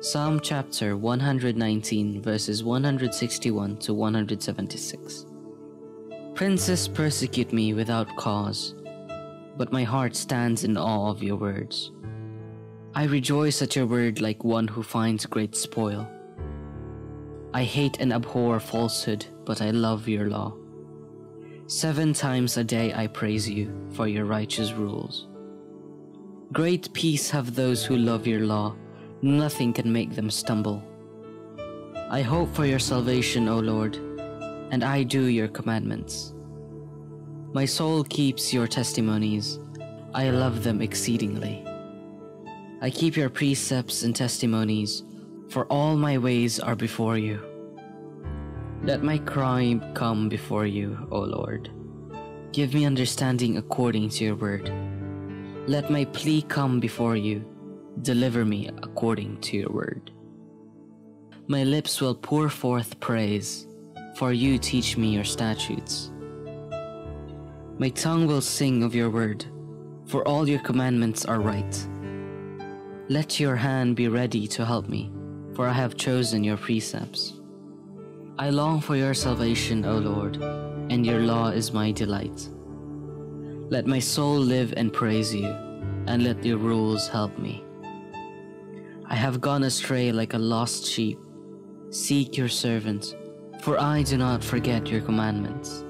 Psalm chapter 119 verses 161 to 176. Princes persecute me without cause, but my heart stands in awe of your words. I rejoice at your word like one who finds great spoil. I hate and abhor falsehood, but I love your law. 7 times a day I praise you for your righteous rules. Great peace have those who love your law. Nothing can make them stumble. I hope for your salvation, O Lord, and I do your commandments. My soul keeps your testimonies. I love them exceedingly. I keep your precepts and testimonies, for all my ways are before you. Let my cry come before you, O Lord. Give me understanding according to your word. Let my plea come before you. Deliver me according to your word. My lips will pour forth praise, for you teach me your statutes. My tongue will sing of your word, for all your commandments are right. Let your hand be ready to help me, for I have chosen your precepts. I long for your salvation, O Lord, and your law is my delight. Let my soul live and praise you, and let your rules help me. I have gone astray like a lost sheep. Seek your servant, for I do not forget your commandments.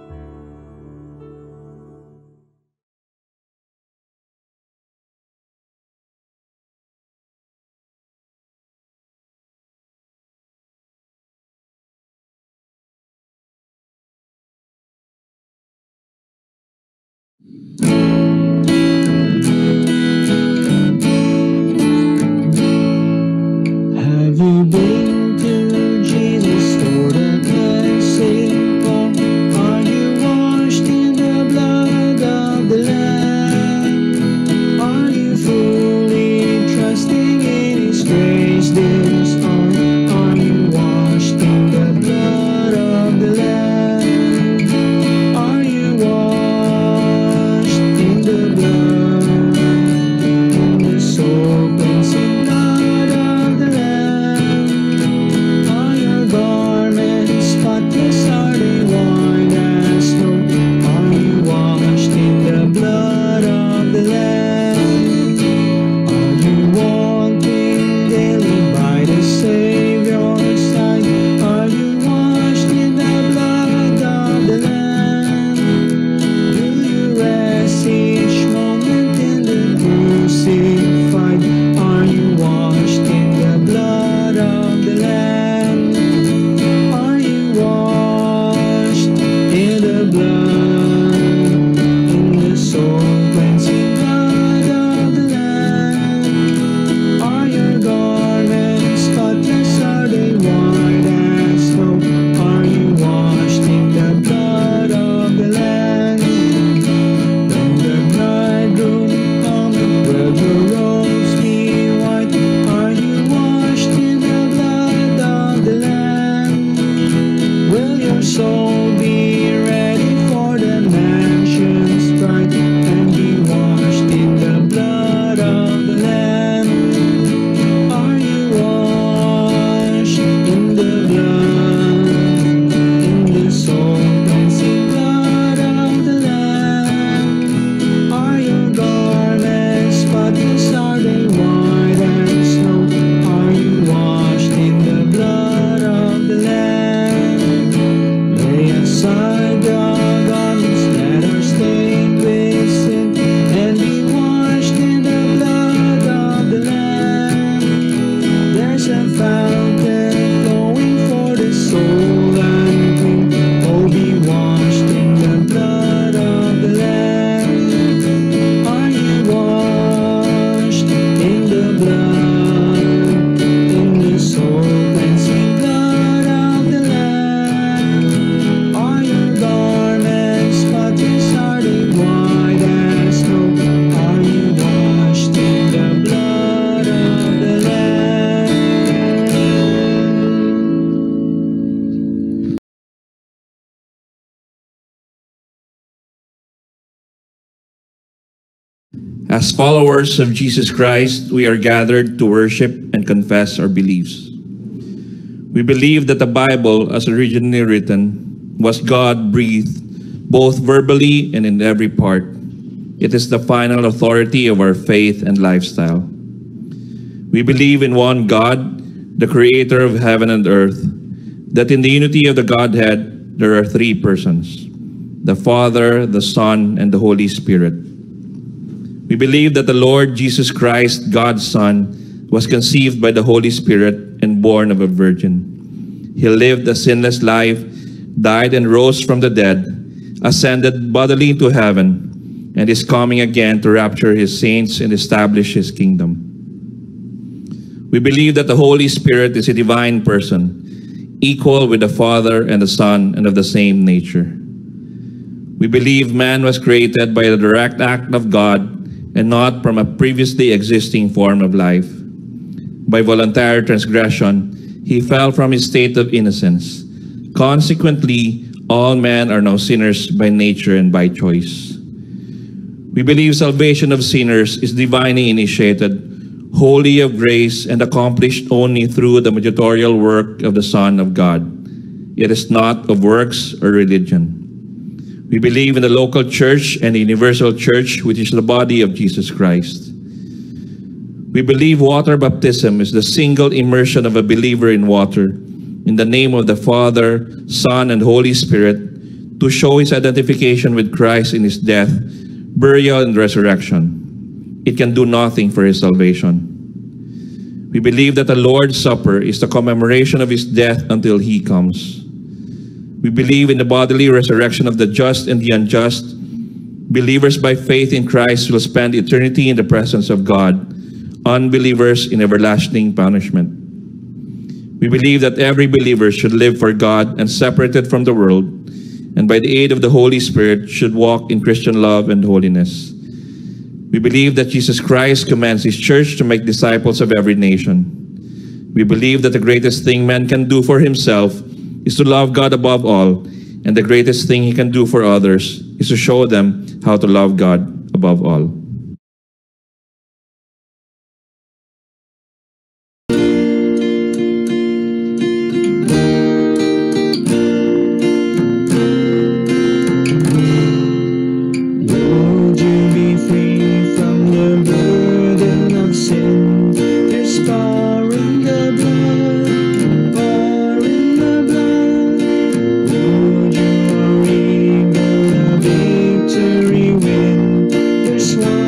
Have you been to Jesus for the blessing? Or are you washed in the blood of the Lamb? Are you fully trusting in His grace this morning? Are you washed in the blood of the Lamb? Are you washed As followers of Jesus Christ, we are gathered to worship and confess our beliefs. We believe that the Bible, as originally written, was God-breathed, both verbally and in every part. It is the final authority of our faith and lifestyle. We believe in one God, the creator of heaven and earth, that in the unity of the Godhead, there are three persons, the Father, the Son, and the Holy Spirit. We believe that the Lord Jesus Christ, God's Son, was conceived by the Holy Spirit and born of a virgin. He lived a sinless life, died and rose from the dead, ascended bodily into heaven, and is coming again to rapture his saints and establish his kingdom. We believe that the Holy Spirit is a divine person, equal with the Father and the Son and of the same nature. We believe man was created by the direct act of God and not from a previously existing form of life. By voluntary transgression, he fell from his state of innocence. Consequently, all men are now sinners by nature and by choice. We believe salvation of sinners is divinely initiated, wholly of grace, and accomplished only through the mediatorial work of the Son of God. It is not of works or religion. We believe in the local church and the universal church, which is the body of Jesus Christ. We believe water baptism is the single immersion of a believer in water, in the name of the Father, Son, and Holy Spirit, to show his identification with Christ in his death, burial, and resurrection. It can do nothing for his salvation. We believe that the Lord's Supper is the commemoration of his death until he comes. We believe in the bodily resurrection of the just and the unjust. Believers by faith in Christ will spend eternity in the presence of God, unbelievers in everlasting punishment. We believe that every believer should live for God and separated from the world, and by the aid of the Holy Spirit should walk in Christian love and holiness. We believe that Jesus Christ commands his church to make disciples of every nation. We believe that the greatest thing man can do for himself is to love God above all, and the greatest thing he can do for others is to show them how to love God above all. Lord, you be free from the burden of sin. There's power in the blood, power in the blood. Lord, you are able, a victory win. There's one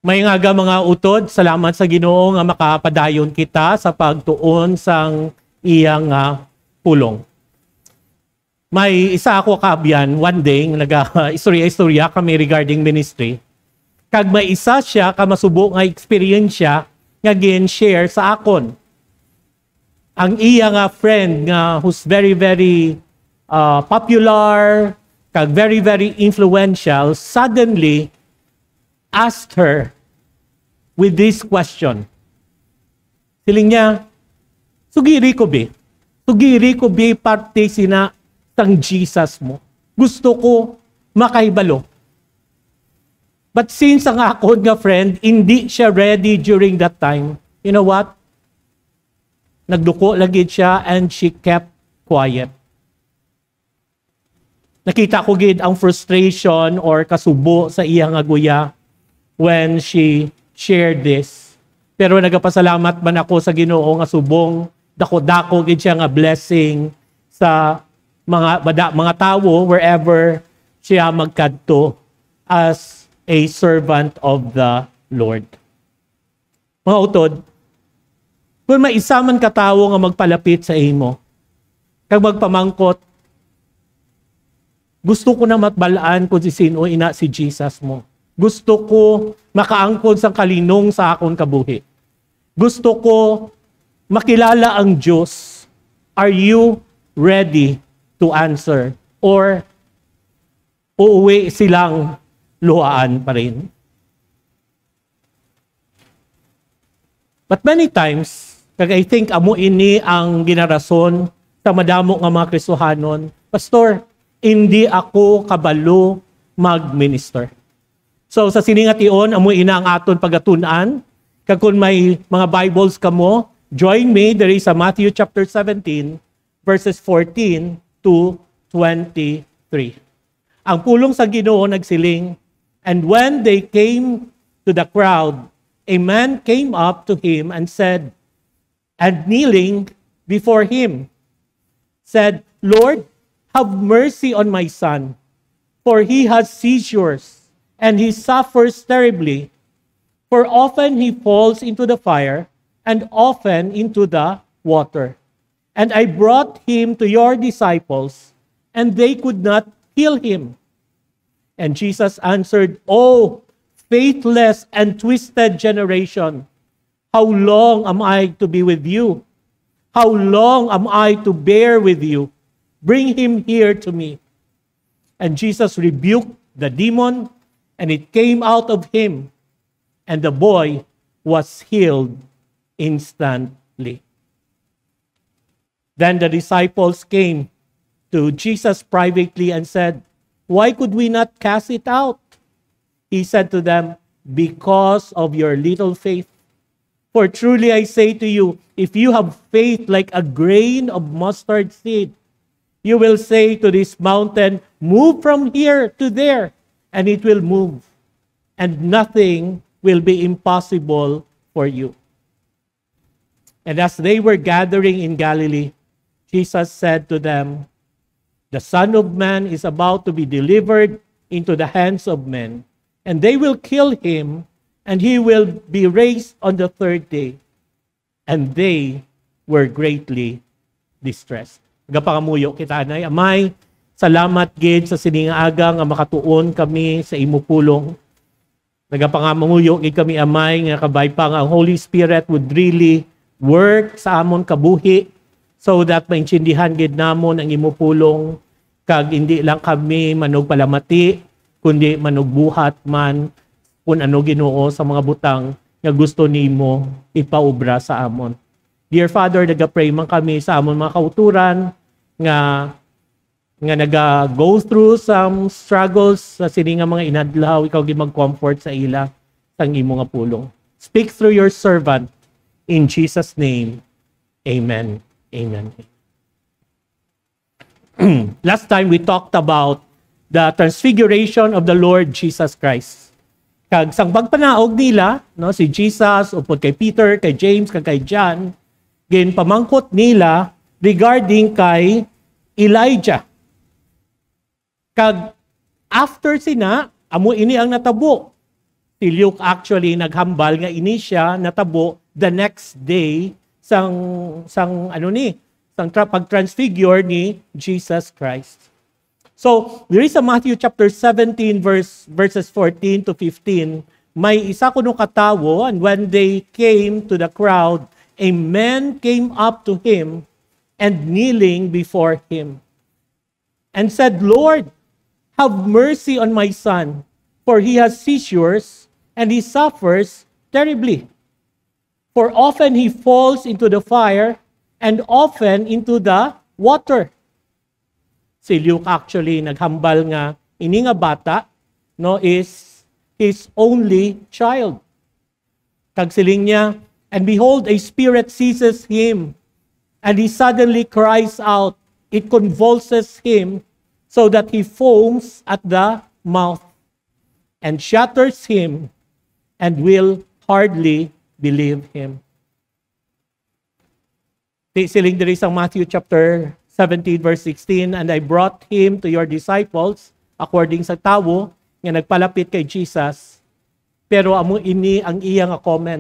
May nga mga utod, salamat sa Ginoo nga makapadayon kita sa pagtuon sang iyang pulong. May isa ako kaabyan, one day, nag-istorya kami regarding ministry. Kag may isa siya, kamasubo nga experience siya, nga gin-share sa akon. Ang iya nga friend nga who's very, very popular, kag very, very influential, suddenly asked her with this question. Siling niya, sugiri ko be parte sina sang Jesus mo. Gusto ko makaibalo. But since ang akon nga friend, hindi siya ready during that time, you know what? Nagduko lagi siya and she kept quiet. Nakita ko gid ang frustration or kasubo sa iyang aguya when she shared this. Pero nagapasalamat man ako sa Ginoo nga subong dako-dako gid siya nga blessing sa mga tawo wherever siya magkadto as a servant of the Lord. Mga utod, kung may isa man katawo nga magpalapit sa imo, kag magpamangkot, gusto ko na matbalaan kung si sino ina si Jesus mo. Gusto ko makaangkon sang kalinong sa akon kabuhi. Gusto ko makilala ang Diyos. Are you ready to answer? Or uuwi silang luhaan pa rin? But many times, kag I think amo ini ang ginarason sa madamo nga mga Kristohanon, Pastor, hindi ako kabalo mag-minister. So sa siningation, amo ina ang aton pagatunan. Kag kung may mga Bibles kamo, join me. There is a Matthew chapter 17, verses 14 to 23. Ang pulong sa Ginoo nagsiling, and when they came to the crowd, a man came up to him and said, and kneeling before him, said, Lord, have mercy on my son, for he has seizures, and he suffers terribly. For often he falls into the fire, and often into the water. And I brought him to your disciples, and they could not heal him. And Jesus answered, O faithless and twisted generation, how long am I to be with you? How long am I to bear with you? Bring him here to me. And Jesus rebuked the demon, and it came out of him, and the boy was healed instantly. Then the disciples came to Jesus privately and said, Why could we not cast it out? He said to them, Because of your little faith. For truly I say to you, if you have faith like a grain of mustard seed, you will say to this mountain, Move from here to there, and it will move. And nothing will be impossible for you. And as they were gathering in Galilee, Jesus said to them, The Son of Man is about to be delivered into the hands of men, and they will kill him, and he will be raised on the third day. And they were greatly distressed. Gapangamuyo kita nay, Amay, salamat gid sa siningaga nga makatuon kami sa imo pulong. Nagapangamuyo gid kami, Amay, nga kabay pa nga ang Holy Spirit would really work sa amon kabuhi so that maintindihan gid namon ang imo pulong, kag hindi lang kami manugpalamati kundi manugbuhat man kung ano Ginoo sa mga butang nga gusto nimo ipaubra sa amon. Dear Father, nagapray man kami sa amon mga kauturan nga naga-go through some struggles sa sini nga mga inadlaw, ikaw gi mag-comfort sa ila sang imo nga pulong. Speak through your servant in Jesus' name. Amen. Amen. Last time we talked about the transfiguration of the Lord Jesus Christ. Kag sang pagpanaog nila, no, si Jesus upod kay Peter, kay James, kay John, ginpamangkot nila regarding kay Elijah. Kag after sina, amo ini ang natabo Si Luke actually naghambal nga ini siya natabo the next day sang pag-transfigure ni Jesus Christ. So, there is a Matthew chapter 17 verses 14 to 15. May isa kuno katawo, and when they came to the crowd, a man came up to him and kneeling before him and said, "Lord, have mercy on my son, for he has seizures and he suffers terribly. For often he falls into the fire and often into the water." Si Luke actually naghambal nga ini nga bata is his only child. Kag siling niya, "And behold, a spirit seizes him, and he suddenly cries out. It convulses him so that he foams at the mouth and shatters him and will hardly believe him." Siling diri sa Matthew chapter 17 verse 16, "And I brought him to your disciples according sa tawo nga nagpalapit kay Jesus, pero amo ini ang iya nga comment.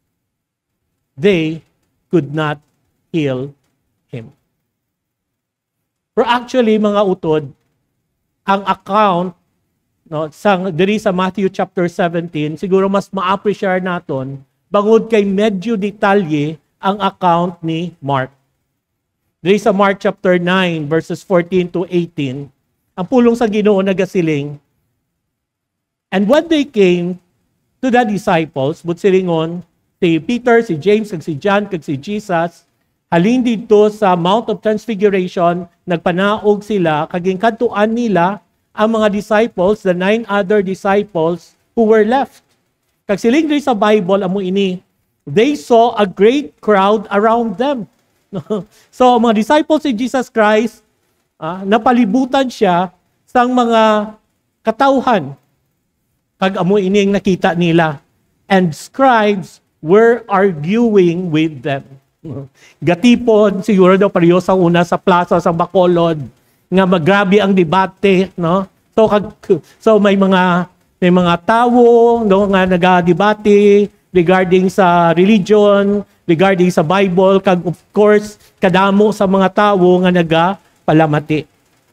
They could not heal him." Pero actually, mga utod, ang account diri sa Matthew chapter 17, siguro mas ma-appreciate naton bangod kay medyo detalye ang account ni Mark. Diri sa Mark chapter 9 verses 14 to 18, ang pulong sa Ginoo nagasiling, "And when they came to the disciples, but silingon, si Peter, si James, kag si John, kag si Jesus, halin dito sa Mount of Transfiguration, nagpanaog sila, kaging kadtuan nila ang mga disciples, the 9 other disciples who were left." Kag siling diri sa Bible, amo ini, "They saw a great crowd around them." So, mga disciples si Jesus Christ, napalibutan siya sang mga katauhan. Kag amo ining nakita nila. And scribes were arguing with them. Gatipon, siguro daw pareho sa una sa plaza sa Bacolod, nga magrabe ang debate, no? So may mga tao nga nagadebate regarding sa religion, regarding sa Bible, kag of course, kadamo sa mga tao nga nagapalamati.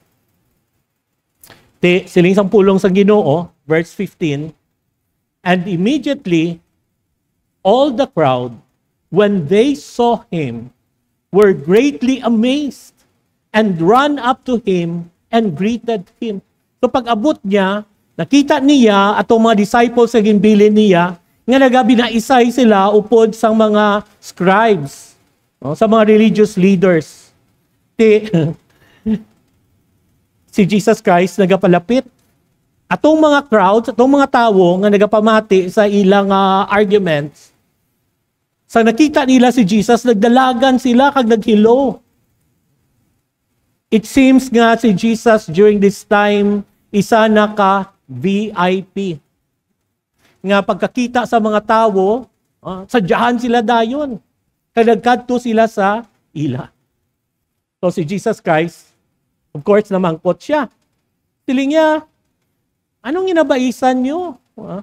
Siling sang pulong sa Ginoo, verse 15, "And immediately all the crowd, when they saw him, were greatly amazed and ran up to him and greeted him." So pag-abot niya, nakita niya atong mga disciples sa ginbilin niya, nga nagabinaisay sila upod sa mga scribes, sa mga religious leaders. Si Jesus Christ nagapalapit. Atong mga crowds, atong mga tao nga nagapamati sa ilang arguments, sa nakita nila si Jesus, nagdalagan sila kag naghello. It seems nga si Jesus during this time, isa na ka VIP. Nga pagkakita sa mga tao, sadyahan sila dayon. Kadagkadto sila sa ila. So si Jesus Christ, of course, namangkot siya. Siling niya, "Anong ginabaisan nyo?"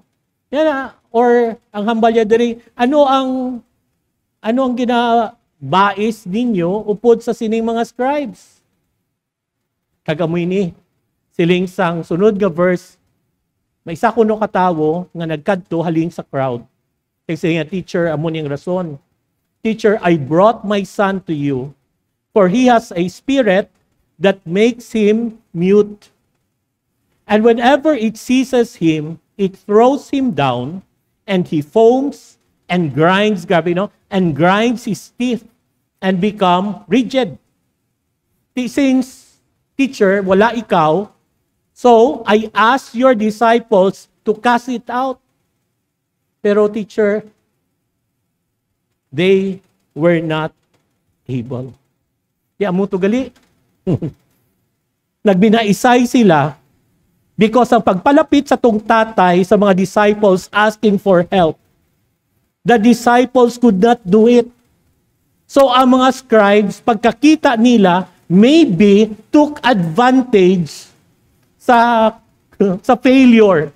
Or ang hambal niya diri, ano ang ginabais ninyo upod sa sining mga scribes? Kagamoy ni, siling sang sunod nga verse, may isa kuno katawo nga nagkadto halin sa crowd. Kasi nga, "Teacher, amo niyang rason. Teacher, I brought my son to you, for he has a spirit that makes him mute. And whenever it seizes him, it throws him down, and he foams and grinds, and grinds his teeth and become rigid. Since, teacher, wala ikaw, so I asked your disciples to cast it out. Pero teacher, they were not able." Di amo to gali. Nagbinaisay sila because ang pagpalapit sa tong tatay sa mga disciples asking for help, the disciples could not do it. So ang mga scribes, pagkakita nila, maybe took advantage sa failure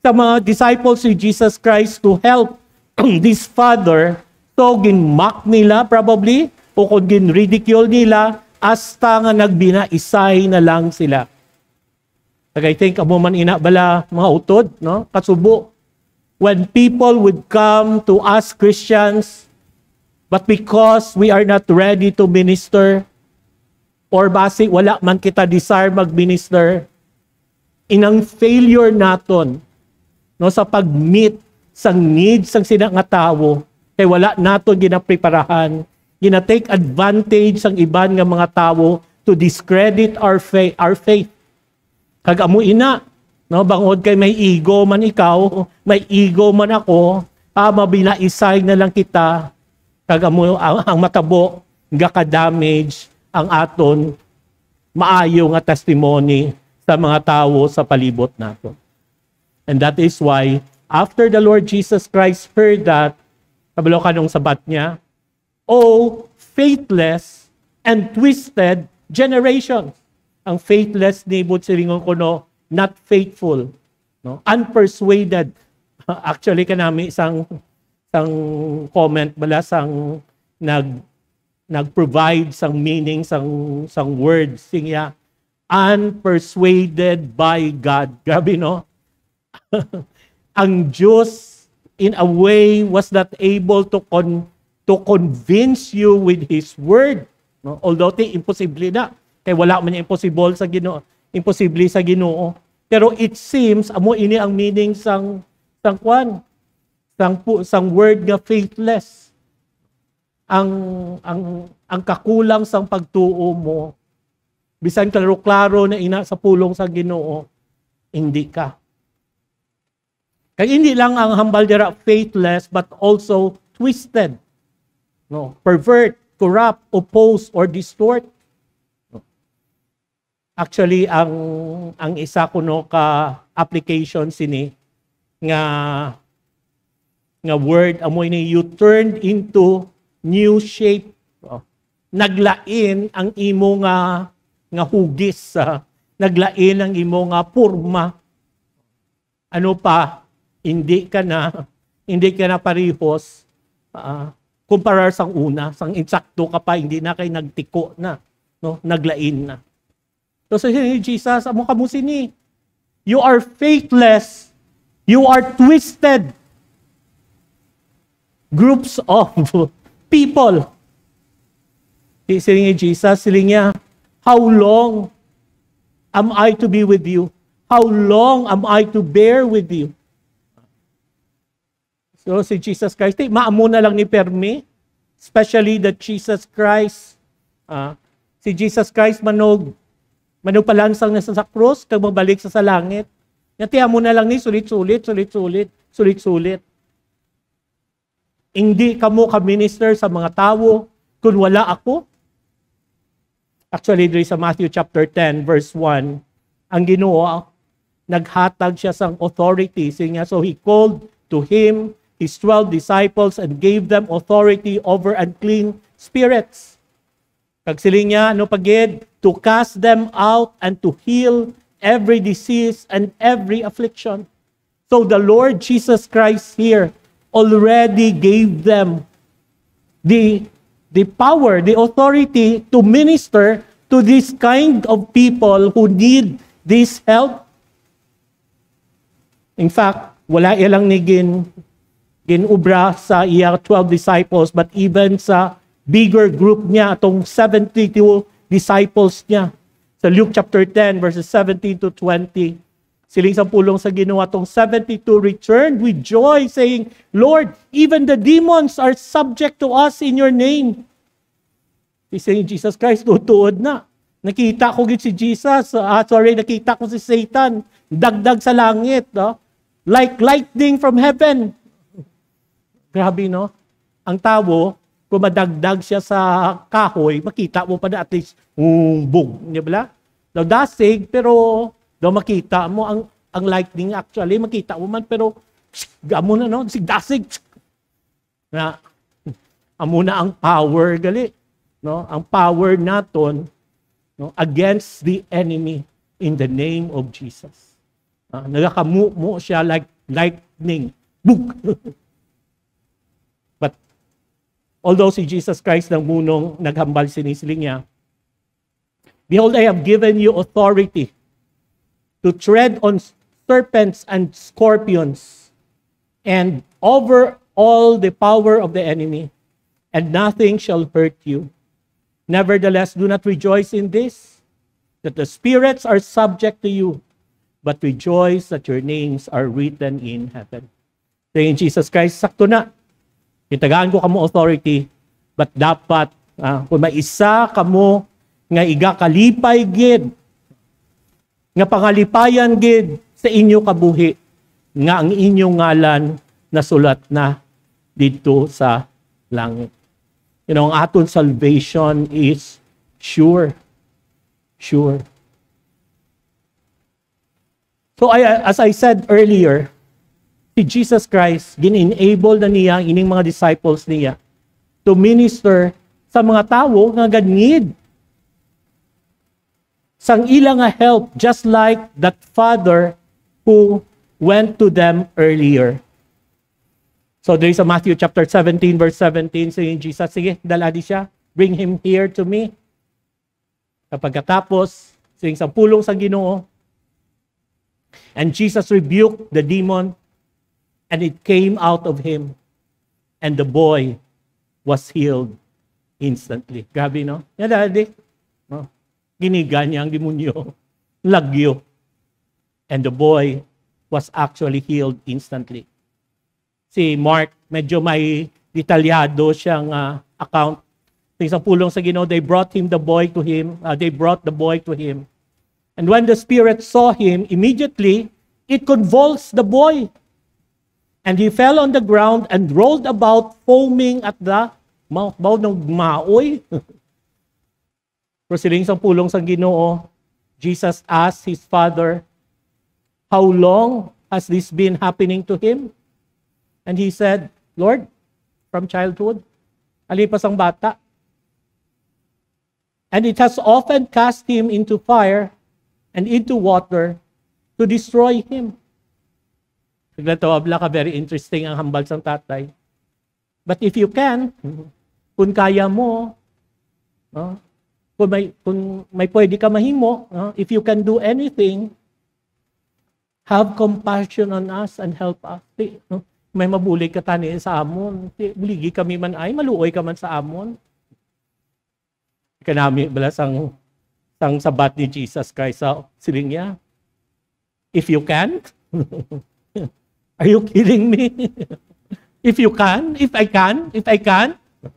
sa mga disciples ni Jesus Christ to help this father. So, gin-mock nila probably, o kung gin-ridicule nila, hasta nga nagbinaisay na lang sila. I think, amo man ina bala mga utod, no? Kasubo. When people would come to us Christians, but because we are not ready to minister, or basi wala man kita desire mag-minister, inang failure naton, no, sa pag-meet sang needs sang sina nga tawo, kay wala naton ginapreparahan, gina-take advantage sang iban nga mga tawo to discredit our faith. Kag amo ina, no, bangod kay may ego man ikaw, may ego man ako, mabinaisay na lang kita, kag amo ang matabo nga ka-damage ang aton maayo nga testimony sa mga tawo sa palibot nato. And that is why after the Lord Jesus Christ heard that, kabalo kanong sabat niya, "Oh, faithless and twisted generation." Ang faithless ni silingon ko no, not faithful, no, unpersuaded. Actually kanami isang comment bala sang nag-provide sang meaning sang words siya, unpersuaded by God. Grabe no? Ang Diyos in a way was not able to convince you with His word, no? Although imposible na, kay wala man niya impossible sa Ginoo, imposible sa Ginoo. Pero it seems amo ini ang meaning sang word nga faithless. Ang kakulang sang pagtuo mo, bisan klaro-klaro na ina sa pulong sa Ginoo, hindi ka. Kaya hindi lang ang hambal dira faithless, but also twisted, no, pervert, corrupt, oppose, or distort. Actually, ang isa ko no ka application sini nga word amoy ni you turned into new shape. Naglain ang imo nga hugis, naglain ang imo nga porma. Ano pa, hindi ka na parehos kumparar sang una, sang insakto ka pa, hindi na kay nagtiko na, no, naglain na. So sa ni Jesus, amo kamo sini, you are faithless, you are twisted groups of people. Siling ni Jesus, siling niya, how long am I to be with you? How long am I to bear with you? So si Jesus Christ, maamo na lang ni permi, especially that Jesus Christ, si Jesus Christ manog palansang nasa sa krus, kag magbalik sa langit. Natiya mo na lang ni sulit-sulit. Hindi kamo ka-minister sa mga tawo kung wala ako. Actually, diri sa Matthew chapter 10, verse 1, ang Ginoo, naghatag siya sang authority. So he called to him his 12 disciples and gave them authority over unclean spirits. Kag siling niya, ano pagid, to cast them out and to heal every disease and every affliction. So the Lord Jesus Christ here already gave them the power, the authority to minister to this kind of people who need this help. In fact, wala ilang ni ginubra sa iya 12 disciples, but even sa bigger group niya, atong 72 disciples niya. Sa Luke chapter 10, verses 17 to 20, siling sa pulong sa Ginoo, atong 72 returned with joy, saying, Lord, even the demons are subject to us in your name. Saying Jesus Christ, tutuod na. Nakita ko si Jesus, nakita ko si Satan, dagdag sa langit, no? Like lightning from heaven. Grabe, no? Ang tawo, kung madagdag siya sa kahoy, makita mo pa na at least, boom, di ba? Daw dasig, pero daw makita mo ang lightning actually, makita mo man, pero gamo na, no? Dasig. Na, amo na ang power, gali. No? Ang power naton, no? Against the enemy in the name of Jesus. Nagakamu siya like lightning. Boom! But although si Jesus Christ ng munong naghambal sinisling niya, behold, I have given you authority to tread on serpents and scorpions and over all the power of the enemy, and nothing shall hurt you. Nevertheless, do not rejoice in this, that the spirits are subject to you, but rejoice that your names are written in heaven. Saying Jesus Christ, sakto na. Itagaan ko kamo authority, but dapat, kung may isa kamo nga igakalipay gid, nga pangalipayan gid sa inyo kabuhi, nga ang inyong ngalan nasulat na dito sa langit. You know, ang aton salvation is sure. Sure. So as I said earlier, si Jesus Christ, gin-enable na niya ining mga disciples niya to minister sa mga tao nga need sang ilang nga help, just like that father who went to them earlier. So there is a Matthew chapter 17 verse 17 saying Jesus, sige, dala di siya, bring him here to me. Kapag katapos, saying sa pulong sa Ginoo, and Jesus rebuked the demon, and it came out of him, and the boy was healed instantly. Grabe, no? Yan, daddy. No? Giniga niya ang demonyo. Lagyo. And the boy was actually healed instantly. Si Mark, medyo may detalyado siyang account. Sa pulong sa Ginoo, they brought the boy to him. And when the spirit saw him, immediately, it convulsed the boy. And he fell on the ground and rolled about, foaming at the mouth. Baw ng maoy. Pero siling sa pulong sa Ginoo, Jesus asked his father, how long has this been happening to him? And he said, Lord, from childhood, alipas ang bata. And it has often cast him into fire and into water to destroy him. Naglatawabla ka, very interesting ang hambal sang tatay. But if you can, kung kaya mo, kung may pwede ka mahimo, if you can do anything, have compassion on us and help us. May mabulig ka tani sa amon. Buligi kami man ay, maluoy ka man sa amon. Kanami bala sang sabat ni Jesus Christ sa siling niya. If you can? Are you kidding me? If you can? If I can?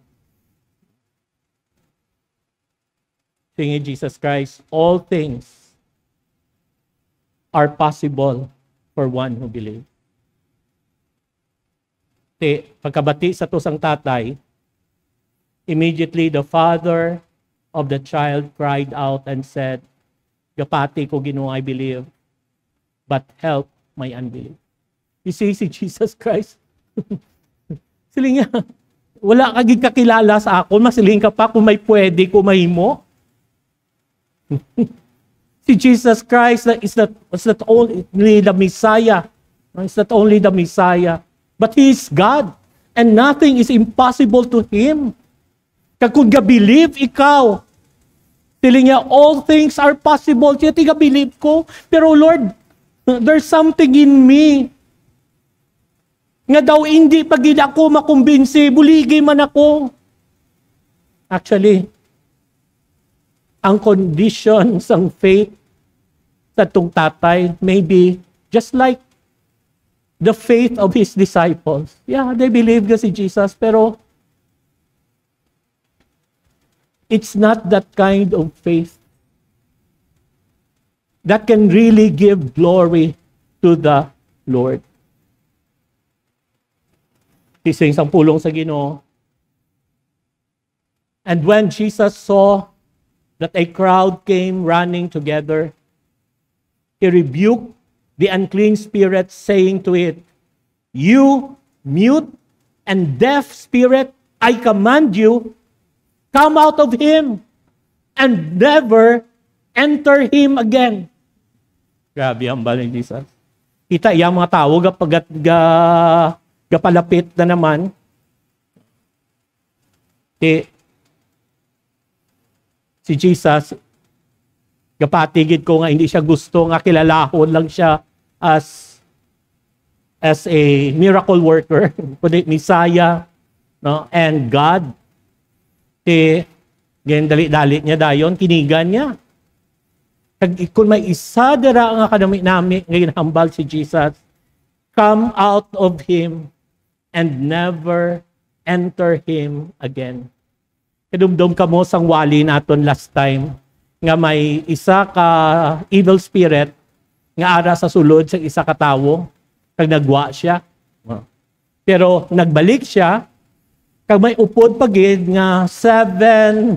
Saying Jesus Christ, all things are possible for one who believes. Pagkabati sa tosang tatay, immediately the father of the child cried out and said, Gapati ko Ginoo, I believe, but help my unbelief. You see, si Jesus Christ, siling niya, wala kagig kakilala sa ako, masiling ka pa kung may pwede ko mahimo. Si Jesus Christ is not only the Messiah. It's not only the Messiah, but He is God. And nothing is impossible to Him. Kung ga-believe ikaw, tiling niya, all things are possible. Siya tiga-believe ko. Pero Lord, there's something in me. Nga daw hindi pag ako makumbinsi, buligi man ako. Actually, ang conditions ng faith sa itong tatay may be just like the faith of his disciples. Yeah, they believe ka si Jesus, pero it's not that kind of faith that can really give glory to the Lord. Isang pulong sa Ginoo. And when Jesus saw that a crowd came running together, He rebuked the unclean spirit, saying to it, You mute and deaf spirit, I command you, come out of him and never enter him again. Grabe ang balik ni Jesus. Kita iya mga tao, gapalapit na naman. Si Jesus, gapatigid ko nga hindi siya gusto nga kilalahon lang siya as a miracle worker, kundi Messiah, no? And God. Ganyan dali-dali niya dayon, kinigan niya. Kung may isa dira nga kadami nami ngayon hambal si Jesus, come out of him and never enter him again. Kadumdum ka mo sang wali naton last time nga may isa ka evil spirit nga ara sa sulod sa isa ka tawo kag nagwa siya. Pero nagbalik siya kag may upod pagid nga seven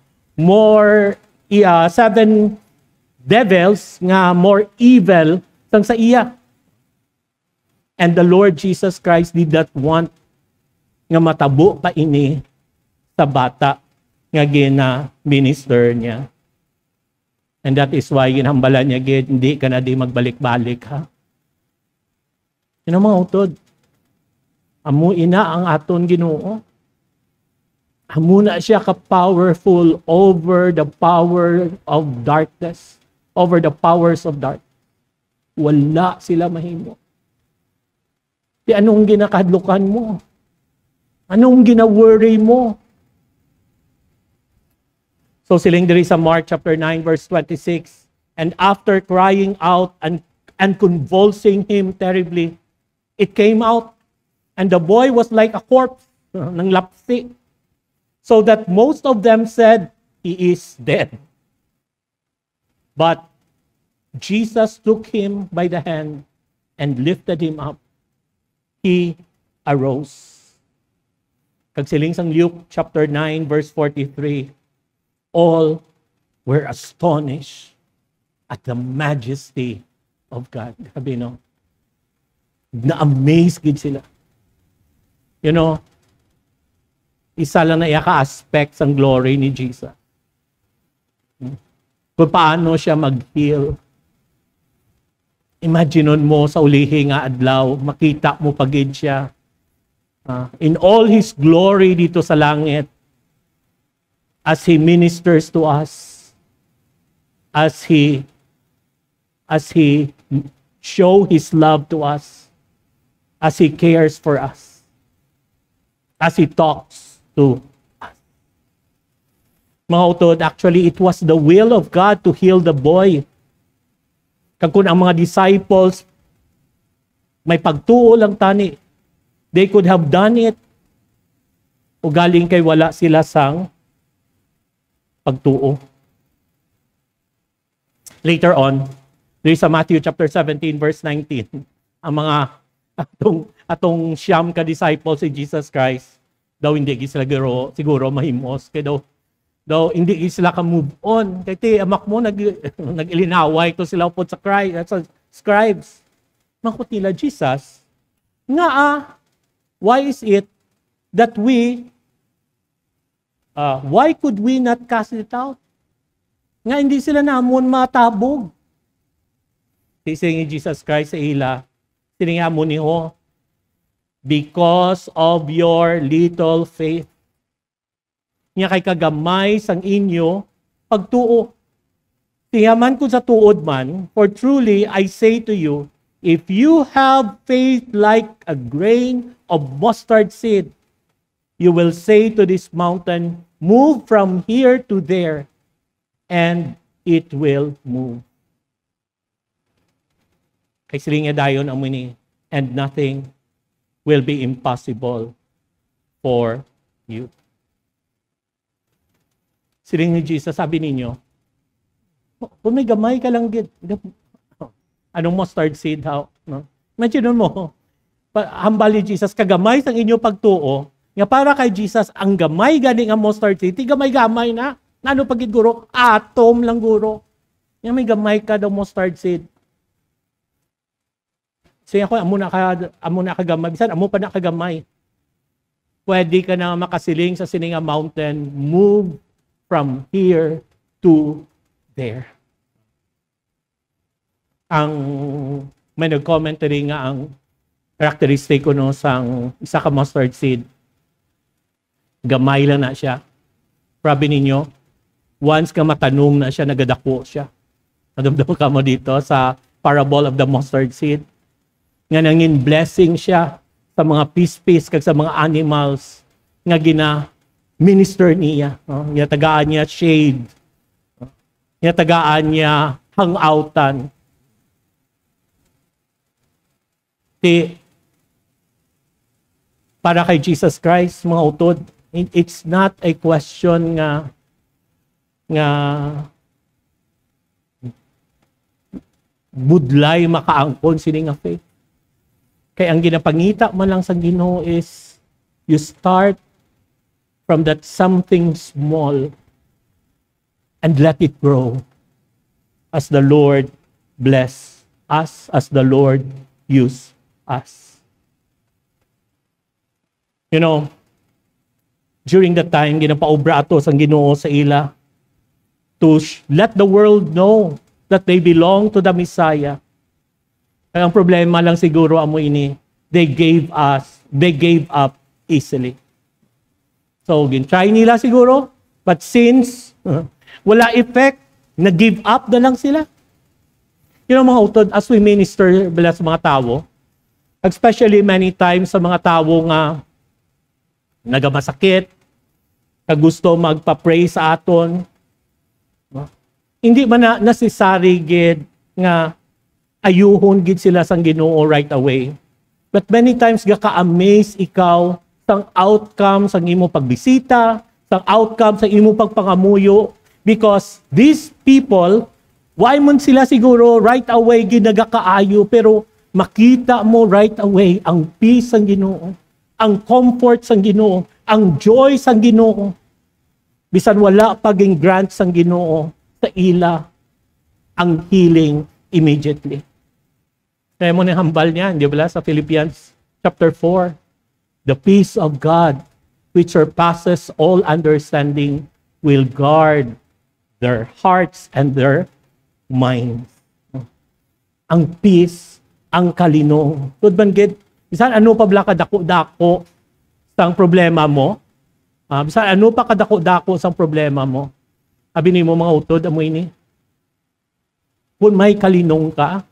devils nga more evil sang sa iya. And the Lord Jesus Christ did not want nga matabo pa ini sa bata nga gina-minister niya. And that is why ginhambalan niya, hindi ka na di magbalik-balik, ha? Yun ang mga utod. Amo ina ang aton Ginoo. Amo na siya ka-powerful over the power of darkness, over the powers of darkness. Wala sila mahimo. Di anong ginakadlukan mo? Anong gina-worry mo? So siling diri sa Mark chapter 9 verse 26, and after crying out and convulsing him terribly, it came out, and the boy was like a corpse, nang lapsi, so that most of them said, he is dead. But Jesus took him by the hand and lifted him up. He arose. Kag siling sang Luke chapter 9 verse 43, all were astonished at the majesty of God. Sabi, no? Na-amaze gid sila. You know, isa lang na iya ka-aspect ng glory ni Jesus. Kung paano siya mag-heal. Imagineon mo sa ulihi nga adlaw, makita mo pagid siya. In all His glory dito sa langit, as He ministers to us, as He show His love to us, as He cares for us, as He talks to us. Mga utod, actually, it was the will of God to heal the boy. Kung ang mga disciples may pagtuo lang tani, they could have done it. O galing kay wala sila sang pagtuo. Later on, there is sa Matthew chapter 17 verse 19, ang mga atong siyam ka disciples si Jesus Christ, daw hindi sila siguro mahimos, kaya daw hindi sila ka-move on. Kaya amak mo, nag-ilinaway to sila upod sa scribes. Makot nila, Jesus, why is it that why could we not cast it out? Nga hindi sila namon matabog. Sising ni Jesus Christ sa ila, sininga mo niyo, because of your little faith. Nga kay kagamay sang inyo pagtuo. Tiyaman ko sa tuod man, for truly I say to you, if you have faith like a grain of mustard seed, you will say to this mountain, move from here to there, and it will move. Kay silinga dayon ang muni, and nothing will be impossible for you. Siling ni Jesus, sabi ninyo, kung may gamay ka lang, anong mustard seed, how? No? Imagine mo, hambal ni Jesus, kagamay sang inyo pagtuo, nga para kay Jesus, ang gamay gani nga mustard seed, gamay-gamay na. Ano pagid guro? Atom lang guro. Nga may gamay ka daw mustard seed. Siya ko, amo na kagamay. Bisan, amo pa na kagamay. Pwede ka na makasiling sa sininga mountain, move from here to there. Ang May nag-commentary nga ang characteristic ko no sang isa ka mustard seed. Gamay lang na siya. Sabi ninyo, once ka matanong na siya, nagadako siya. Nadamdam ka mo dito sa parable of the mustard seed. Nga nangin blessing siya sa mga piece kag sa mga animals nga minister niya. No? Nga tagaan niya shade. Nga tagaan niya hangoutan. Para kay Jesus Christ, mga utod, it's not a question nga budlay makaangkon sini nga faith. Kaya ang ginapangita man lang sa Ginoo is you start from that something small and let it grow as the Lord bless us, as the Lord use us. You know, during that time, ginapaobra ato sa Ginoo sa ila to let the world know that they belong to the Messiah. Kaya ang problema lang siguro amo ini, they gave up easily. So, gin-try nila siguro, but since wala effect, nag-give up na lang sila. You know, mga utod, as we minister sa mga tao, especially many times sa mga tao nga nagamasakit, kag gusto magpa-pray sa aton, hindi man na necessary gid nga ayuhon gid sila sang Ginoo right away. But many times gaka-amaze ikaw sang outcome sang imo pagbisita, sang outcome sa imo pagpangamuyo, because these people, why man sila siguro right away ginagakaayo, pero makita mo right away ang peace sang Ginoo, ang comfort sang Ginoo, ang joy sang Ginoo. Bisan wala paging grant sang Ginoo sa ila ang healing immediately. Kaya mo na hambal niya, di ba sa Philippians chapter 4, the peace of God which surpasses all understanding will guard their hearts and their minds. Ang peace, ang kalinong. Good man, gid. Bisan ano pa bala kadako-dako sang problema mo? Bisan ano pa kadako-dako sang problema mo? Abi ni mo mga utod, amoy ni. Kung may kalinong ka,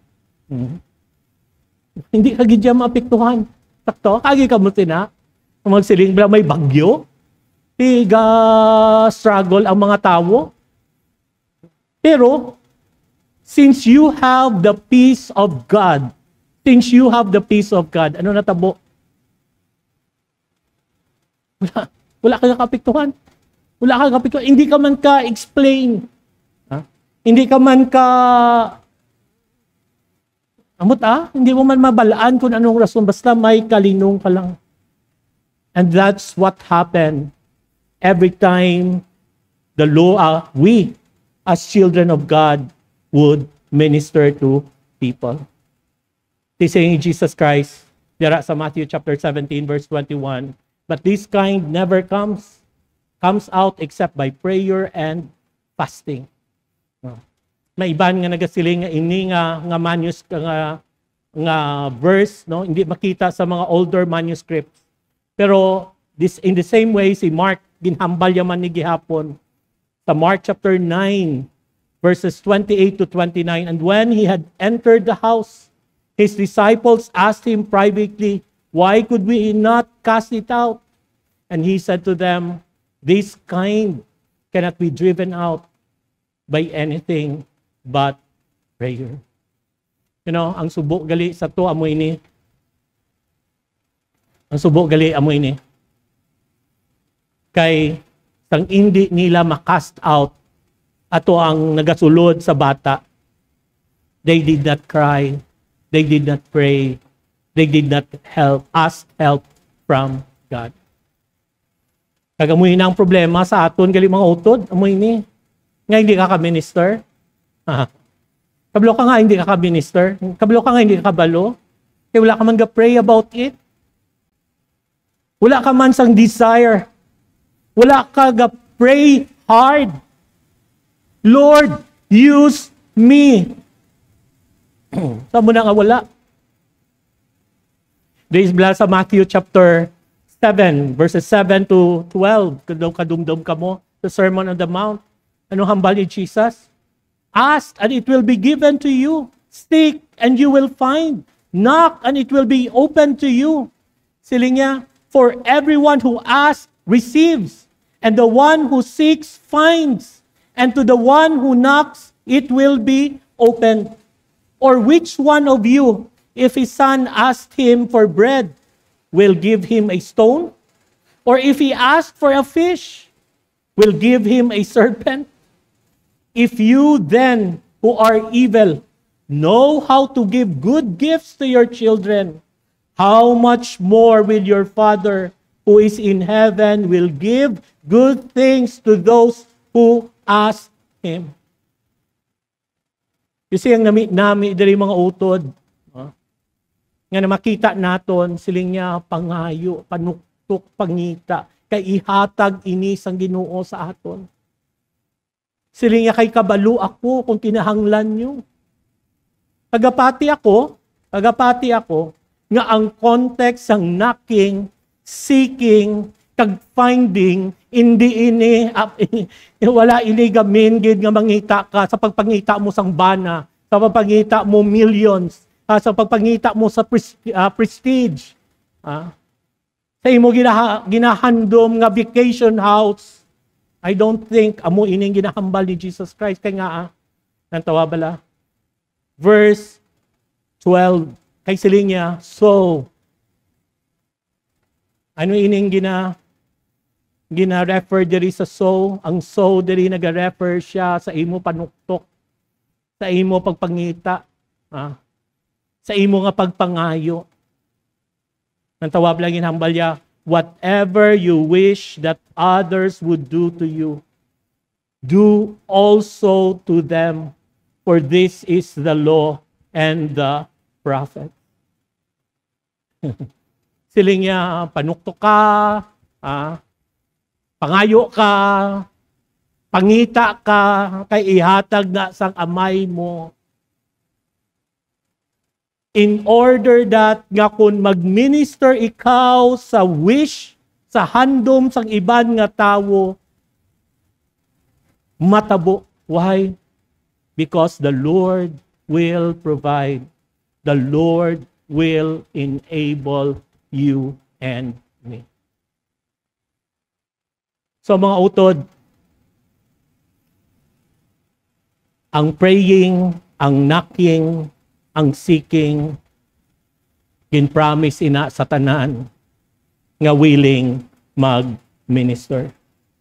hindi ka gidya maapektuhan. Sakto, kagi ka mo tina. Magsiling bala may bagyo. Tiga struggle ang mga tao. Pero, since you have the peace of God, ano natabo? Wala ka kapektuhan. Wala ka kapektuhan. Hindi ka man ka-explain. Hindi ka man hindi mo man mabalaan kung anong rason. Basta may kalinong ka lang. And that's what happened every time we, as children of God, would minister to people. Saying Jesus Christ, dira sa Matthew chapter 17, verse 21, but this kind never comes out except by prayer and fasting. May iban nga nagasiling nga ini nga verse, no, hindi makita sa mga older manuscripts. Pero in the same way si Mark ginhambal yaman ni gihapon sa Mark chapter 9 verses 28 to 29, and when he had entered the house, his disciples asked him privately, why could we not cast it out? And he said to them, this kind cannot be driven out by anything but prayer. You know, ang subo gali sa to amoy ni. Ang subo gali amoy ni. Kay sang hindi nila makast out ato ang nagasulod sa bata. They did not cry. They did not pray. They did not ask help from God. Kagamuhin na ang problema sa aton gali mga utod, amoy ni. Nga hindi ka ka-minister. Kabalo ka nga hindi ka ka-minister. Kabalo ka nga hindi ka kabalo. Kaya wala ka man ga-pray about it. Wala ka man sang desire. Wala ka ga-pray hard. Lord, use me. Saan mo na nga wala? There is sa Matthew chapter 7, verses 7 to 12. Kadumdum ka mo, the Sermon on the Mount. Anong hambal ni Jesus? Ask and it will be given to you. Seek and you will find. Knock and it will be open to you. Sili niya, for everyone who asks, receives. And the one who seeks, finds. And to the one who knocks, it will be opened. Or which one of you, if his son asked him for bread, will give him a stone? Or if he asked for a fish, will give him a serpent? If you then, who are evil, know how to give good gifts to your children, how much more will your Father who is in heaven will give good things to those who ask Him. Kasi ang nami dari mga utod, nga na makita naton, siling niya pangayo, panuktok, pangita, kay ihatag inis ang Ginoo sa aton. Siling niya kay kabalo ako kung kinahanglan nyo. Tagapati ako, nga ang context ng knocking, seeking, kag finding, hindi ini, wala ini gamin, gid nga mangita ka sa pagpangita mo sang bana, sa pagpangita mo millions, sa pagpangita mo sa prestige. Sa imo ginahandom nga vacation house, I don't think amo ining ginahambal ni Jesus Christ. Kaya nga, nantawa bala. Verse 12, kay siling niya, so, ano ining gina-refer diri sa so? Ang so diri nag-refer siya sa imo panuktok, sa imo pagpangita, sa imo nga pagpangayo. Nang tawab lang ginhambal niya, whatever you wish that others would do to you, do also to them, for this is the law and the prophet. Siling niya, panuktok ka, pangayo ka, pangita ka, kay ihatag na sang amay mo. In order that nga kung mag-minister ikaw sa wish, sa handom sang iban nga tawo, matabo. Why? Because the Lord will provide. The Lord will enable you and me. So mga utod, ang praying, ang knocking, ang seeking, gin-promise ina sa tanan nga willing mag-minister.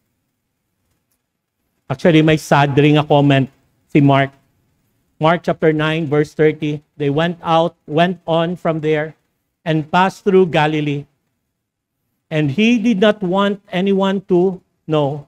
Actually, may sad ring a comment si Mark. Mark chapter 9, verse 30. They went on from there and passed through Galilee. And he did not want anyone to know.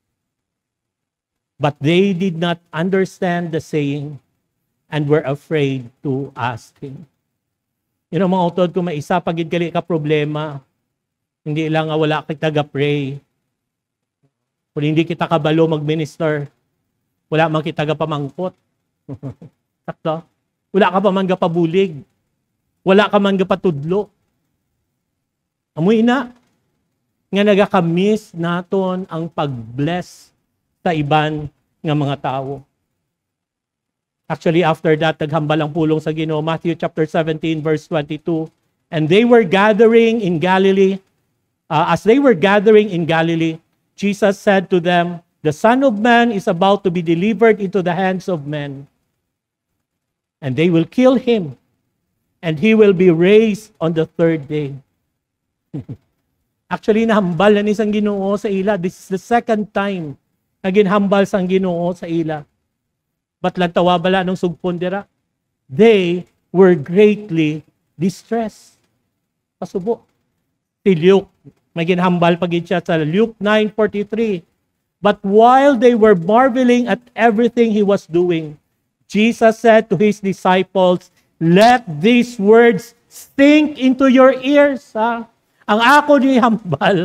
But they did not understand the saying and were afraid to ask him. You know, mga utod, kung may isa pagid kali ka problema, hindi lang nga wala kita ga-pray. Kung hindi kita kabalo mag-minister, wala man kita ga-pamangkot. Sakto? Wala ka pa man ga-pabulig. Wala ka man ga-patudlo. Amoy na, nga nagakamiss naton ang pag-bless sa iban nga mga tao. Actually, after that, naghambal ang pulong sa Ginoo. Matthew chapter 17, verse 22. And they were gathering in Galilee. As they were gathering in Galilee, Jesus said to them, the Son of Man is about to be delivered into the hands of men. And they will kill him. And he will be raised on the third day. Actually, nahambal na ni sang Ginoo sa ila. This is the second time na ginhambal sang Ginoo sa ila. But lang tawa bala nung sugpon dira. They were greatly distressed. Pasubo. Si Luke, may ginhambal pagid siya sa Luke 9:43. But while they were marveling at everything he was doing, Jesus said to his disciples, let these words sink into your ears. Ang ako ni hambal,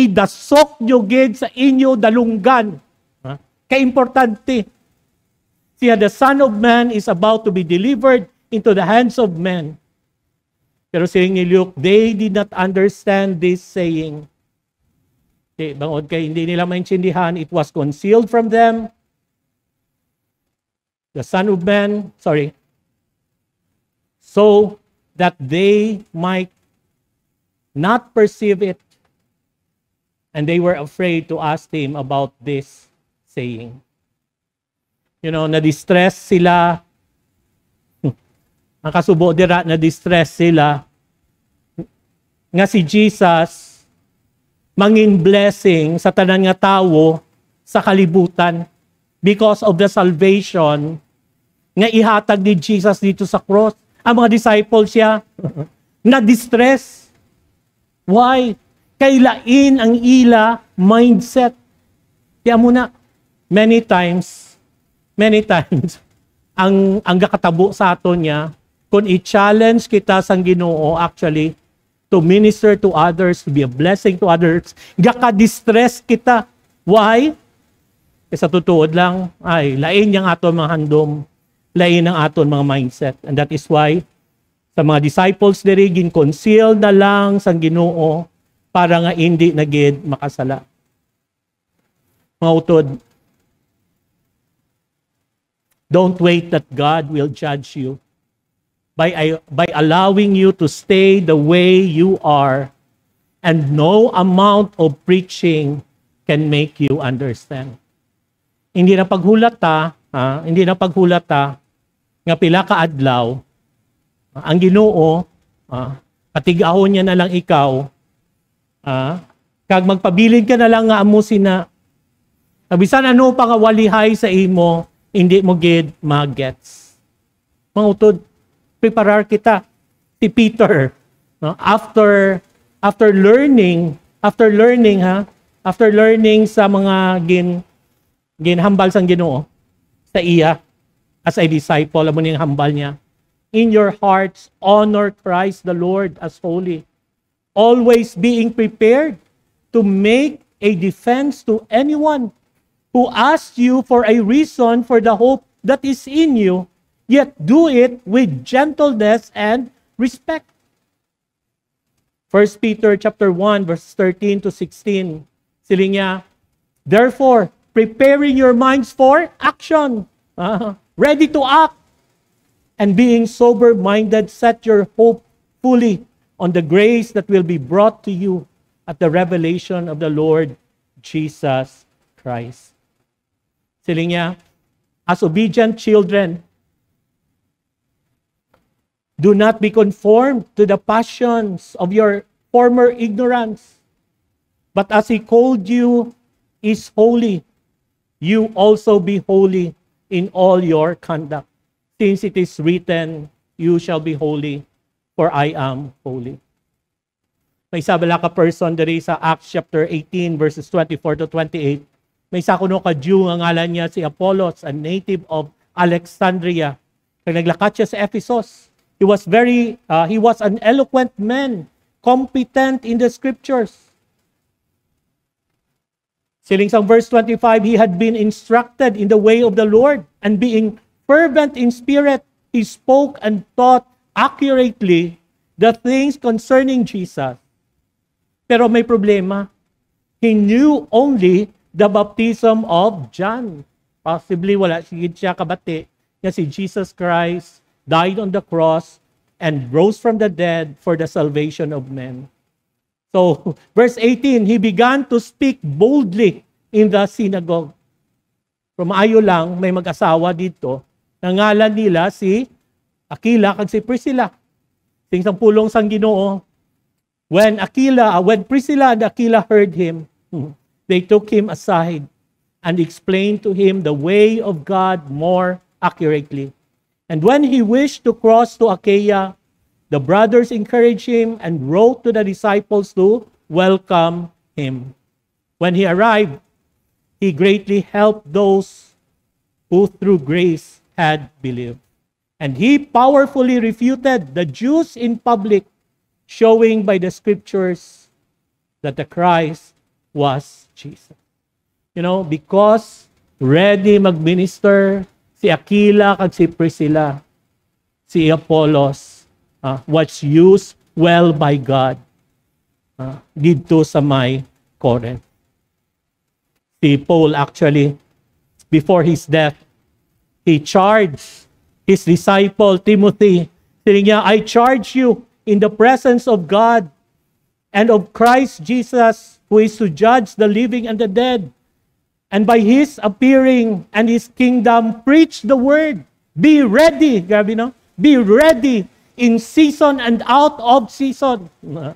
idasok nyo gid sa inyo dalunggan. Kaimportante. See, the Son of Man is about to be delivered into the hands of men. Pero saying ni Luke, they did not understand this saying. Okay, bangod kay hindi nila maintindihan, it was concealed from them. The Son of Man, so that they might not perceive it. And they were afraid to ask him about this saying. You know, na-distress sila. Ang kasubo dira, na-distress sila. Nga si Jesus, mangin blessing sa tanan nga tawo sa kalibutan because of the salvation nga ihatag ni Jesus dito sa cross. Ang mga disciples siya, na-distress. Why? Kailain ang ila mindset. Kaya muna, many times, ang gakatabo sa aton niya, kung i-challenge kita sang Ginoo actually, to minister to others, to be a blessing to others, gaka-distress kita. Why? Kasi sa tutuod lang, ay, lain niyang aton mga handom, lain ang aton mga mindset. And that is why, sa mga disciples diri, gin-conceal na lang sang Ginoo, para nga hindi nagid makasala. Mga utod, don't wait that God will judge you by allowing you to stay the way you are, and no amount of preaching can make you understand. Hindi na paghulata nga pila ka adlaw ang Ginoo patigahon niya na lang ikaw kag magpabilin ka na lang nga amo sina. Bisan ano pa nga walihay sa imo, hindi mo gid magets. Mga utod, preparar kita. Si Peter, after learning sa mga ginhambal sang Ginoo sa iya as a disciple, amo ning hambal niya. In your hearts, honor Christ the Lord as holy, always being prepared to make a defense to anyone who asks you for a reason for the hope that is in you, yet do it with gentleness and respect. 1 Peter chapter 1, verse 13 to 16. Siling niya, therefore, preparing your minds for action, ready to act, and being sober-minded, set your hope fully on the grace that will be brought to you at the revelation of the Lord Jesus Christ. Siling niya, as obedient children, do not be conformed to the passions of your former ignorance, but as He called you is holy, you also be holy in all your conduct. Since it is written, you shall be holy, for I am holy. May isa bala ka person diri sa Acts chapter 18 verses 24 to 28. May isa kuno ka Jew nga ngalan niya si Apollos, a native of Alexandria. Kaya naglakat siya sa Ephesus. He was an eloquent man, competent in the scriptures. Siling sa verse 25, he had been instructed in the way of the Lord, and being fervent in spirit, he spoke and taught accurately the things concerning Jesus. Pero may problema. He knew only the baptism of John. Possibly wala siya kabati nga si Jesus Christ died on the cross and rose from the dead for the salvation of men. So, verse 18, he began to speak boldly in the synagogue. From ayo lang, may mag-asawa dito. Nangalan nila si Aquila kag si Priscilla. Sing sang pulong sang Ginoo. When Priscilla and Aquila heard him, they took him aside and explained to him the way of God more accurately. And when he wished to cross to Achaia, the brothers encouraged him and wrote to the disciples to welcome him. When he arrived, he greatly helped those who through grace had believed. And he powerfully refuted the Jews in public, showing by the scriptures that the Christ was Jesus. You know, because ready mag-minister Si Aquila kag si Priscilla, si Apollos, was used well by God dito sa may Corinth. Si Paul actually, before his death, he charged his disciple Timothy, saying niya, I charge you in the presence of God and of Christ Jesus, who is to judge the living and the dead, and by His appearing and His kingdom, preach the word. Be ready, grabe no? Be ready in season and out of season.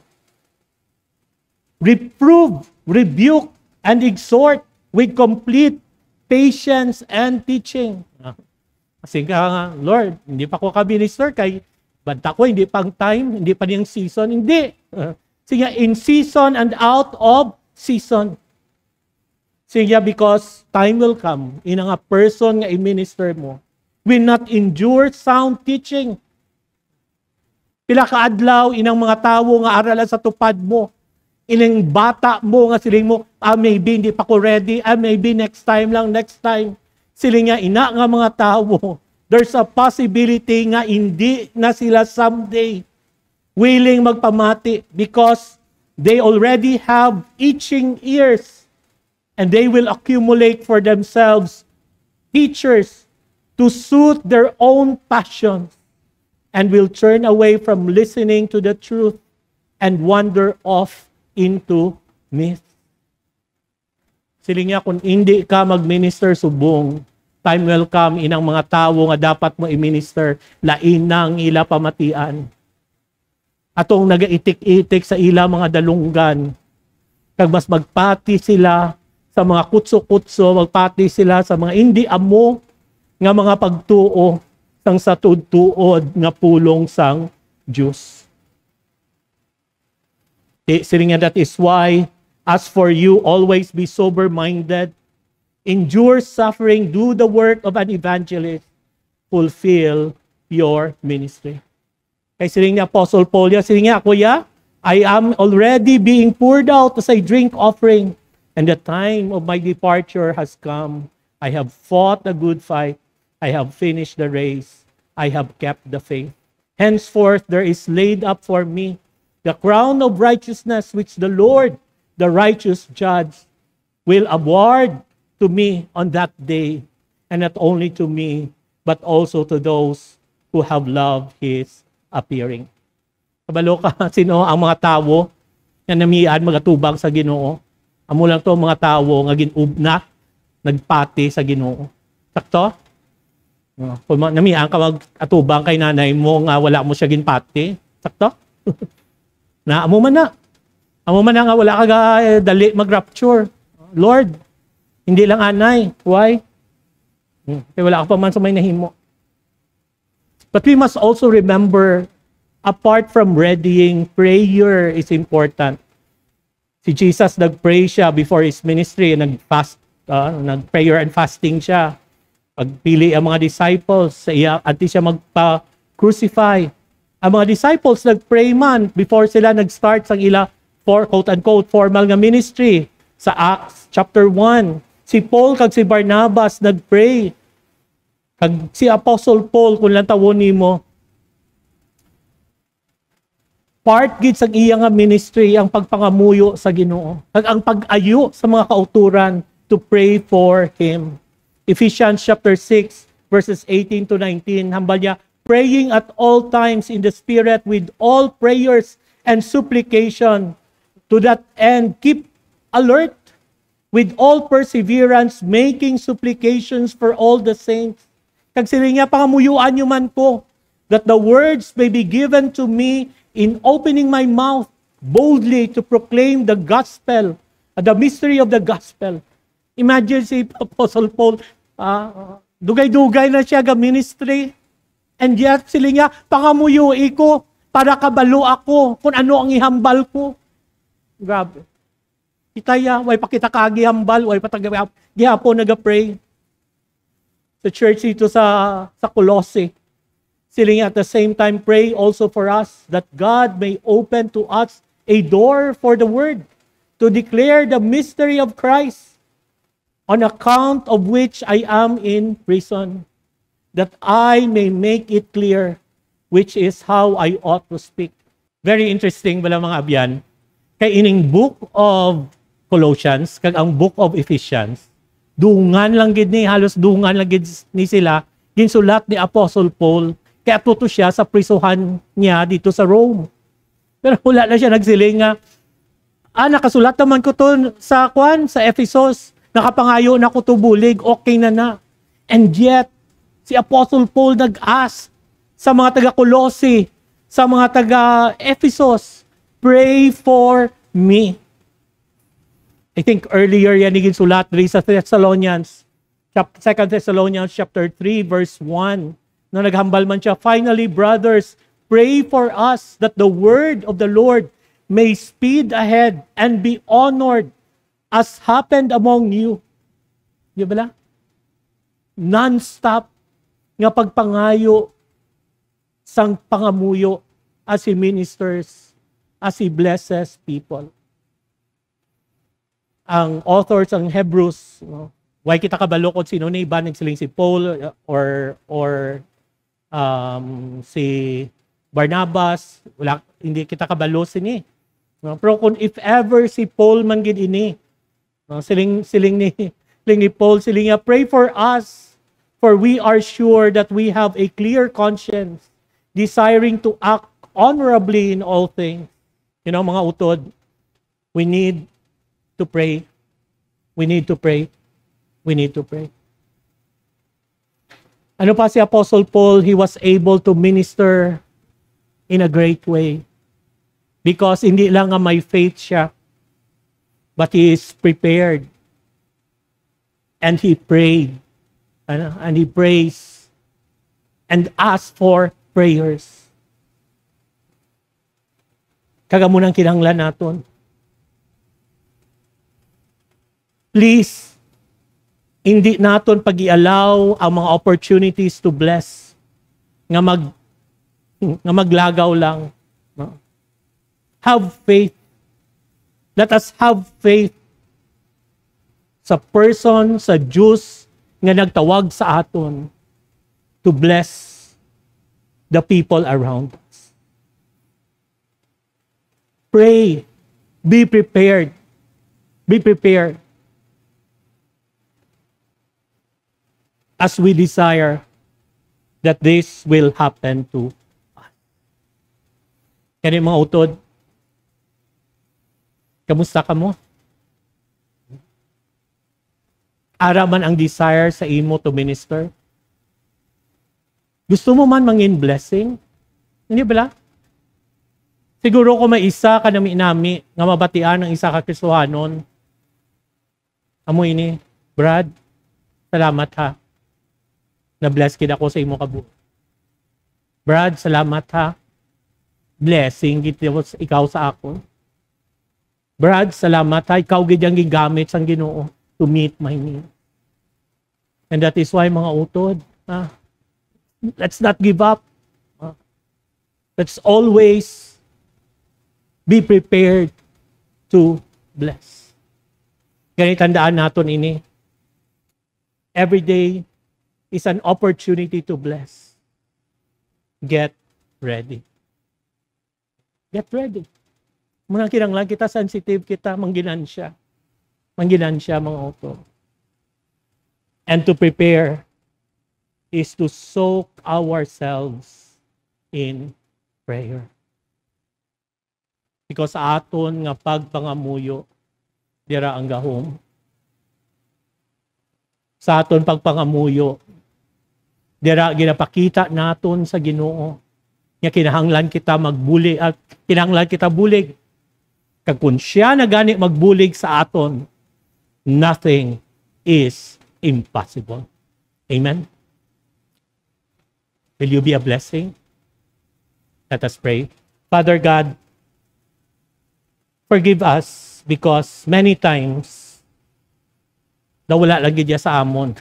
Reprove, rebuke, and exhort with complete patience and teaching. Kasi nga, Lord, hindi pa ko ka-minister kay banta ko, hindi pang time, hindi pa niyang season, hindi. Sige, in season and out of season. Sige, because time will come, in nga person nga i-minister mo, will not endure sound teaching. Pila ka adlaw, inang mga tawo nga aralan sa tupad mo, inang bata mo nga siling mo, maybe hindi pa ko ready, maybe next time lang, next time. Siling nga ina nga mga tawo, there's a possibility nga hindi na sila someday willing magpamati because they already have itching ears and they will accumulate for themselves teachers to suit their own passions and will turn away from listening to the truth and wander off into myth. Siling nga kung hindi ka mag-minister subong, time will come inang mga tawo nga dapat mo i-minister, lain nang ila pamatian. Atong nagaitik-itik sa ila mga dalunggan, kag mas magpati sila sa mga kutso-kutso, magpati sila sa mga hindi amo nga mga pagtuo sang sa tudtuod nga pulong sang Diyos. Siling nga, that is why, as for you, always be sober-minded, endure suffering, do the work of an evangelist, fulfill your ministry. Kay siling ni Apostle Paul, siling nga, Kuya, I am already being poured out as a drink offering, and the time of my departure has come. I have fought a good fight. I have finished the race. I have kept the faith. Henceforth, there is laid up for me the crown of righteousness, which the Lord, the righteous judge, will award to me on that day, and not only to me, but also to those who have loved His appearing. Kabalo ka, sino ang mga tawo na namian magatubang sa Ginoo? Amo lang to mga tawo nga ginubna, nagpati sa Ginoo. Sakto? Kung namian ka mag-atubang kay nanay mo nga wala mo siya ginpati, sakto? Na amo man na. Amo man na nga wala ka dali mag-rapture. Lord, hindi lang anay. Why? Kaya wala ka pa man sa may nahimo. But we must also remember, apart from readying, prayer is important. Si Jesus, nag-pray siya before His ministry, nag-fast, nag-prayer and fasting siya. Pagpili ang mga disciples sa iya, at siya magpa-crucify. Ang mga disciples nag-pray man before sila nag-start sa ila for quote-unquote formal nga ministry. Sa Acts chapter 1, si Paul kag si Barnabas nag-pray. Kag si Apostle Paul, kung lang tawon nimo, part gid sa iya nga ministry ang pagpangamuyo sa Ginoo. Kag ang pag-ayo sa mga kauturan to pray for him. Ephesians chapter 6 verses 18 to 19, hambal niya, praying at all times in the Spirit with all prayers and supplication. To that end, keep alert with all perseverance, making supplications for all the saints. Kag sila nga, pangamuyuan nyo man ko, that the words may be given to me in opening my mouth boldly to proclaim the gospel, the mystery of the gospel. Imagine si Apostle Paul, dugay-dugay na siya ga ministry, and yet sila nga, pangamuyui ko, para kabalo ako, kung ano ang ihambal ko. Grabe. Itaya, way pakita ka gihambal, way gihapon naga-pray. Sa church dito sa Colossae, sila nga at the same time pray also for us that God may open to us a door for the word to declare the mystery of Christ, on account of which I am in prison. that I may make it clear which is how I ought to speak. Very interesting bala mga abyan. Kay ining book of Colossians, kag ang book of Ephesians, dungan lang gid ni, halos dungan lang gid ni sila, ginsulat ni Apostle Paul, kaya tuto siya sa prisuhan niya dito sa Rome. Pero wala na siya nagsiling nga, nakasulat naman ko to sa Ephesus, nakapangayo na ko to bulig, okay na. And yet, si Apostle Paul nag-ask sa mga taga-Colossae, sa mga taga-Ephesus, pray for me. I think earlier yan ginsulat rin sa Thessalonians, 2 Thessalonians chapter 3 verse 1. Na naghambal man siya, finally, brothers, pray for us that the word of the Lord may speed ahead and be honored as happened among you. Di ba la? Non-stop nga pagpangayo sang pangamuyo as he ministers, as he blesses people. Ang authors ang Hebrews, why kita kabalo kung sino na iba nagsiling si Paul or si Barnabas, wala, hindi kita kabalo sini. Pero kung if ever si Paul man gid ini, siling ni Paul, siling niya, pray for us, for we are sure that we have a clear conscience, desiring to act honorably in all things. You know, mga utod, we need to pray. We need to pray. We need to pray. Ano pa si Apostle Paul? He was able to minister in a great way. Because hindi lang nga may faith siya, but he is prepared. And he prayed. And he prays. And asked for prayers. Kagamunang kinahanglan naton. Please, hindi naton pag-ialaw ang mga opportunities to bless nga maglagaw lang. No? Have faith. Let us have faith sa person, sa Diyos nga nagtawag sa aton to bless the people around us. Pray. Be prepared. Be prepared. As we desire that this will happen to us. Kaya mga utod, kamusta ka mo? Ara man ang desire sa imo to minister? Gusto mo man mangin blessing? Hindi ba? Siguro kung may isa ka nami nga mabatian ng isa ka Kristohanon, amo ini, Brad, salamat ha. Na-bless kita ko sa imo kabuhi. Brad, salamat ha. Blessing ikaw sa ako. Brad, salamat ha. Ikaw gidyang gigamit sang Ginoo to meet my need. And that is why mga utod, let's not give up. Let's always be prepared to bless. Kaya tandaan natin ini. Every day is an opportunity to bless. Get ready. Get ready. Muna kinanglan kita, sensitive kita, mangginan siya. Mangginan siya mga auto. And to prepare is to soak ourselves in prayer. Because sa aton nga pagpangamuyo, dira ang gahom. Sa aton pagpangamuyo, dira ginapakita naton sa Ginoo nga kinahanglan kita magbulig at kinahanglan kita bulig. Kag kun siya na gani magbulig sa aton, nothing is impossible. Amen. Will you be a blessing? Let us pray. Father God, forgive us because many times nawala lagi diya sa amon.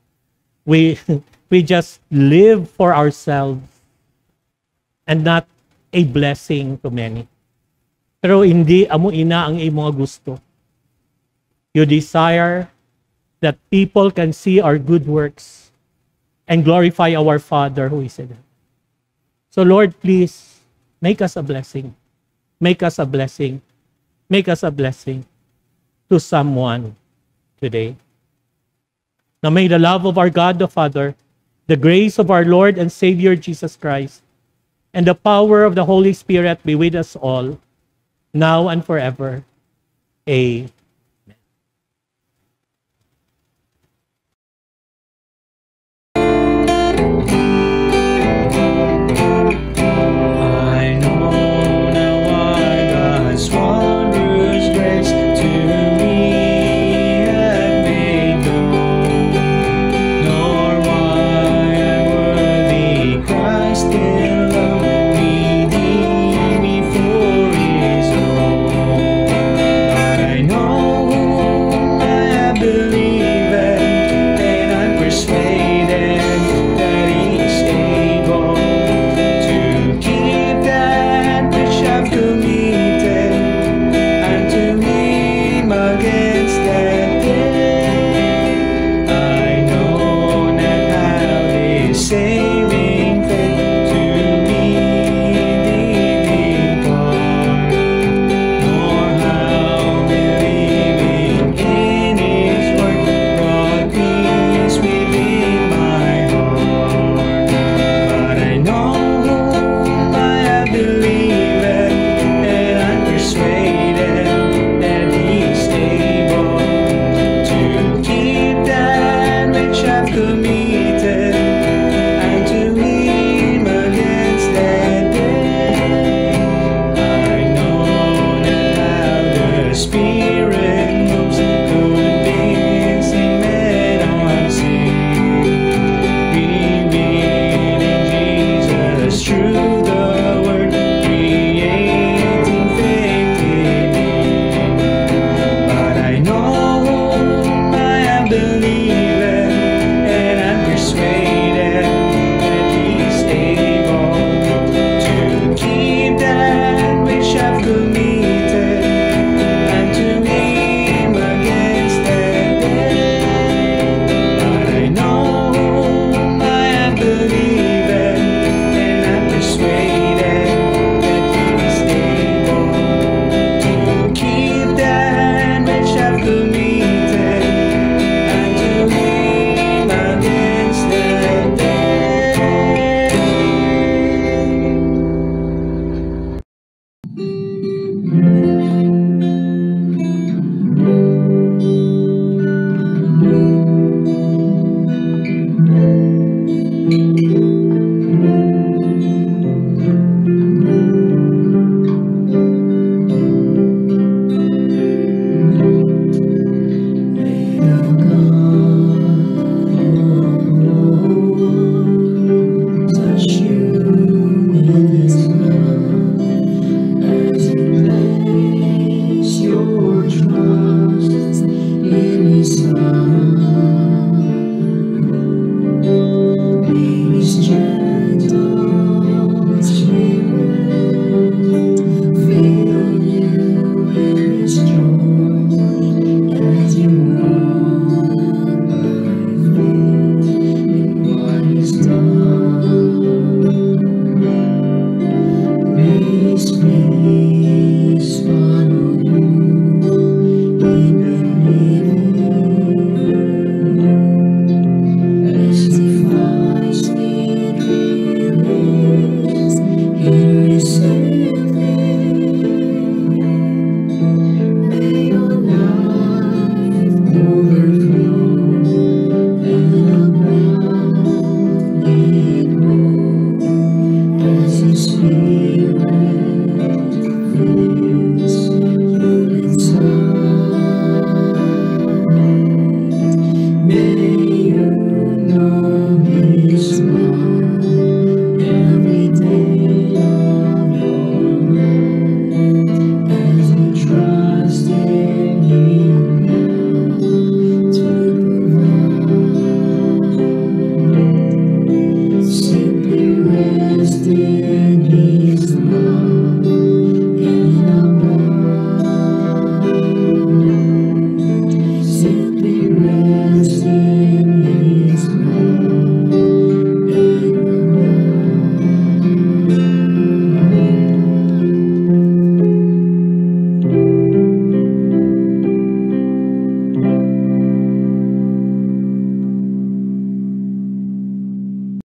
We just live for ourselves and not a blessing to many. Pero hindi amo ina ang imong gusto. You desire that people can see our good works and glorify our Father who is in heaven. So Lord, please make us a blessing. Make us a blessing. Make us a blessing to someone today. Now may the love of our God the Father, the grace of our Lord and Savior Jesus Christ, and the power of the Holy Spirit be with us all, now and forever. Amen.